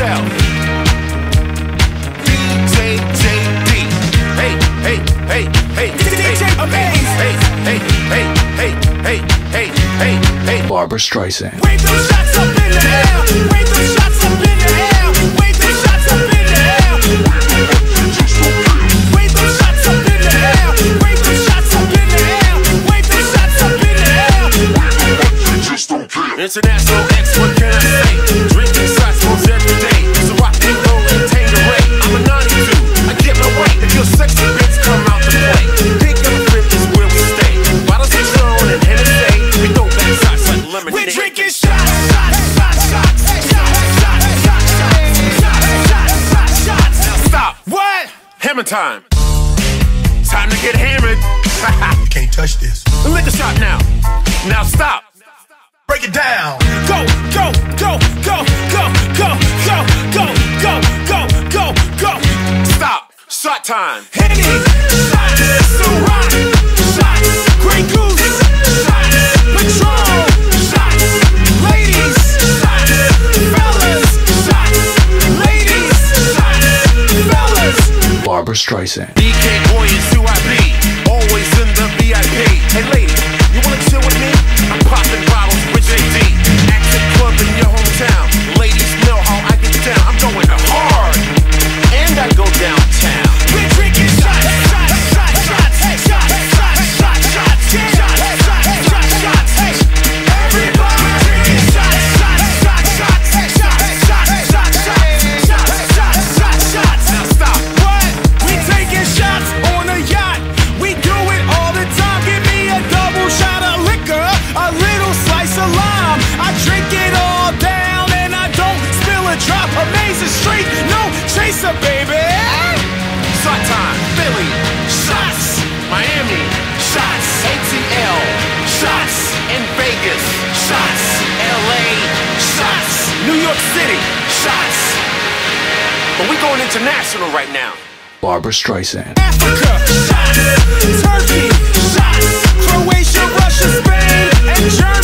yourself. DJJD. Hey, hey, hey, hey, DJ Amaze. hey, hey, hey, hey, hey, hey, hey, hey. Barbra Streisand. Wave those shots up in the air. Wave those shots up in the air. Wave those shots up in the air. Wave those shots up in the air. Wave those shots up in the air. Wave those shots up in the air. International X, what can I say? Drinking shots most every day. So rock and roll and Tangeray. I'm a 92, I get my way. If your sexy bitch come out to play, Big Elephant is where we stay. Bottles of Patron and Hennessy. We throw back shots like lemonade. We're drinking shots, shots, shots, shots, shots, shots, shots, shots, shots, shots. Now stop. What? Hammer time. Time to get hammered. Can't touch this. Lick a shot now. Now stop. Break it down. Go, go, go, go, go, go, go, go, go, go, go, go. Stop. Shot time. Henny, shots, Ciroc, shots, Grey Goose, shots, Patron, shots, ladies, shots, fellas, shots, ladies, shots, fellas. Barbra Streisand. DK Boy is who I be. Always in the VIP. Hey lady, you wanna chill with me? I'm popping bottles with JD. Active club in your hometown. Ladies know how I get down. I'm going hard, and I go downtown. We're drinking shots, shots, shots, shots, shots, shots, shots, shots, shots, shots, shots, shots. Everybody drinking shots, shots, shots, shots, shots, shots, shots, shots, shots, shots, shots. Now stop. What? We taking shots on a yacht. We do it all the time. Give me a double shot of liquor, a little slice of lime. I drink it all down and I don't spill a drop. Amazing street, no chaser, baby. Shot time. Philly. Shots. Miami. Shots. ATL. Shots. In Vegas. Shots. LA. Shots. New York City. Shots. But we going international right now. Barbra Streisand. Africa, shots. Turkey, shots. Croatia, Russia, Spain, and Germany.